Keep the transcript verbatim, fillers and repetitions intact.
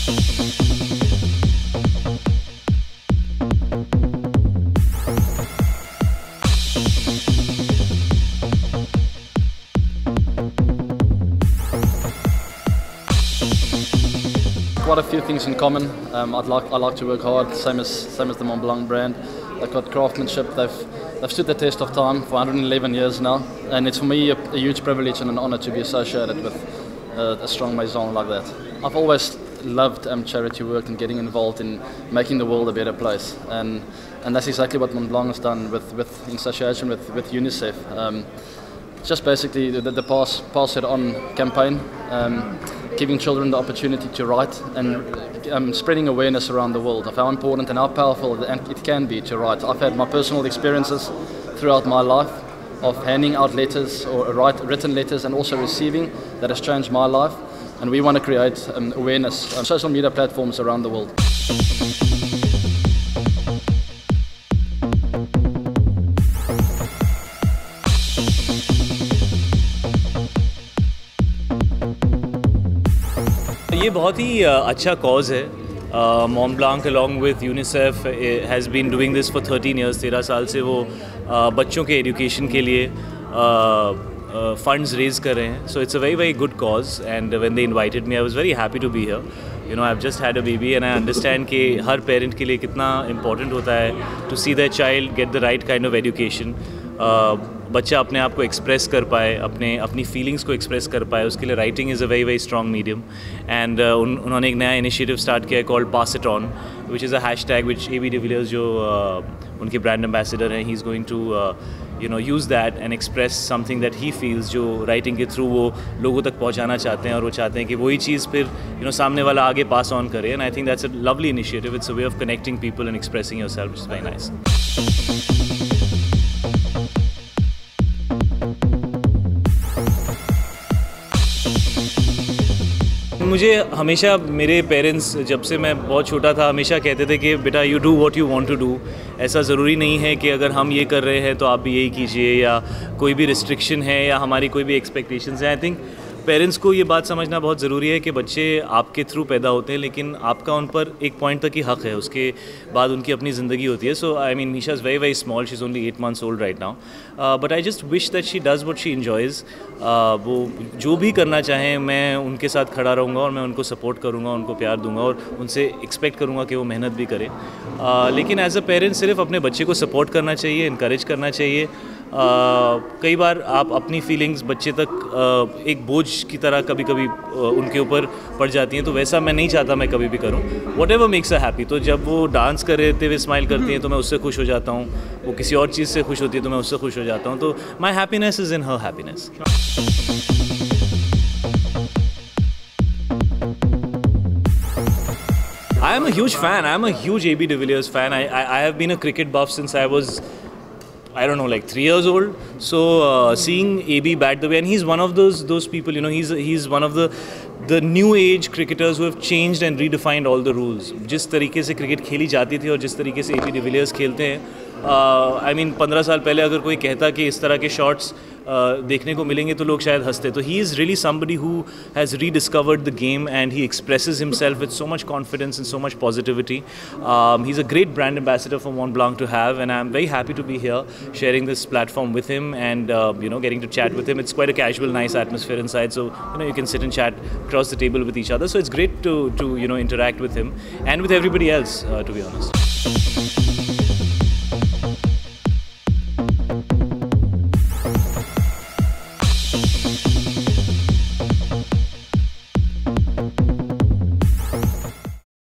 Quite a few things in common. Um, I'd like I like to work hard, same as same as the Mont Blanc brand. They've got craftsmanship. They've they've stood the test of time for one hundred eleven years now, and it's for me a, a huge privilege and an honour to be associated with uh, a strong maison like that. I've always loved um, charity work and getting involved in making the world a better place, and and that's exactly what Mont Blanc has done with with in association with with UNICEF. Um, just basically the, the pass pass it on campaign. Um, giving children the opportunity to write and um, spreading awareness around the world of how important and how powerful it can be to write. I've had my personal experiences throughout my life of handing out letters or write, written letters and also receiving that has changed my life, and we want to create um, awareness on social media platforms around the world. ये बहुत ही अच्छा cause है. Mont Blanc along with UNICEF has been doing this for thirteen years. तेरह साल से वो बच्चों के एजुकेशन के लिए funds raise कर रहे हैं. So it's a very very good cause, and when they invited me I was very happy to be here. You know, I've just had a baby and I understand कि हर parent के लिए कितना important होता है to see their child get the right kind of education. Uh, बच्चा अपने आप को एक्सप्रेस कर पाए, अपने अपनी फीलिंग्स को एक्सप्रेस कर पाए, उसके लिए writing is a very very strong medium. And उन्होंने एक नया इनिशिएटिव स्टार्ट किया है called pass it on, which is a hashtag which A B de Villiers जो uh, उनके ब्रांड एम्बेसडर हैं, he is going to you know use that and express something that he feels, जो writing के through वो लोगों तक पहुँचाना चाहते हैं, और वो चाहते हैं कि वही चीज़ फिर यू नो सामने वाला आगे पास ऑन करे. And I think that's a lovely initiative. It's a way of connecting people and expressing yourself, which is very nice. मुझे हमेशा मेरे पेरेंट्स, जब से मैं बहुत छोटा था, हमेशा कहते थे कि बेटा you do what you want to do. ऐसा ज़रूरी नहीं है कि अगर हम ये कर रहे हैं तो आप भी यही कीजिए, या कोई भी रिस्ट्रिक्शन है या हमारी कोई भी एक्सपेक्टेशंस हैं. आई थिंक पेरेंट्स को ये बात समझना बहुत ज़रूरी है कि बच्चे आपके थ्रू पैदा होते हैं, लेकिन आपका उन पर एक पॉइंट तक ही हक़ है, उसके बाद उनकी अपनी ज़िंदगी होती है. So I mean Misha is very very small, she is only eight months old right now, but I just wish that she does what she enjoys. वो जो भी करना चाहें मैं उनके साथ खड़ा रहूँगा, और मैं उनको सपोर्ट करूँगा, उनको प्यार दूँगा, और उनसे एक्सपेक्ट करूँगा कि वो मेहनत भी करें. uh, लेकिन एज अ पेरेंट सिर्फ अपने बच्चे को सपोर्ट करना चाहिए, इनकरेज करना चाहिए. Uh, कई बार आप अपनी फीलिंग्स बच्चे तक uh, एक बोझ की तरह कभी कभी uh, उनके ऊपर पड़ जाती हैं, तो वैसा मैं नहीं चाहता मैं कभी भी करूं. Whatever makes a happy. तो जब वो डांस कर रहे हुए स्माइल करती हैं तो मैं उससे खुश हो जाता हूं, वो किसी और चीज़ से खुश होती है तो मैं उससे खुश हो जाता हूं. तो my happiness is in her happiness. I am a huge fan. I am a huge A B de Villiers fan. I, I, I have been a cricket buff since I was, I don't know, like three years old. So uh, seeing A B bat the way, and he's one of those those people, you know, he's he's one of the the new age cricketers who have changed and redefined all the rules. जिस तरीके से cricket खेली जाती थी और जिस तरीके से A B de Villiers खेलते हैं, आई मीन पंद्रह साल पहले अगर कोई कहता कि इस तरह के शॉट्स uh, देखने को मिलेंगे तो लोग शायद हंसते. तो he is really somebody who has rediscovered the game, and he expresses himself with so much confidence and so much positivity. He is a great brand ambassador for Mont Blanc to have, and I am very happy to be here sharing this platform with him, and uh, you know, getting to chat with him. It's quite a casual, nice atmosphere inside, so you know, you can sit and chat across the table with each other. So it's great to to you know interact with him and with everybody else, uh, to be honest.